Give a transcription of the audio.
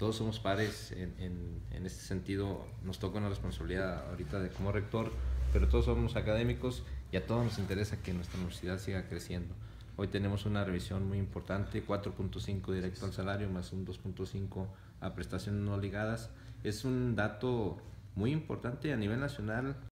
todos somos pares en este sentido. Nos toca una responsabilidad ahorita de como rector, pero todos somos académicos y a todos nos interesa que nuestra universidad siga creciendo. Hoy tenemos una revisión muy importante, 4.5 directo al salario más un 2.5 a prestaciones no ligadas. Es un dato muy importante a nivel nacional.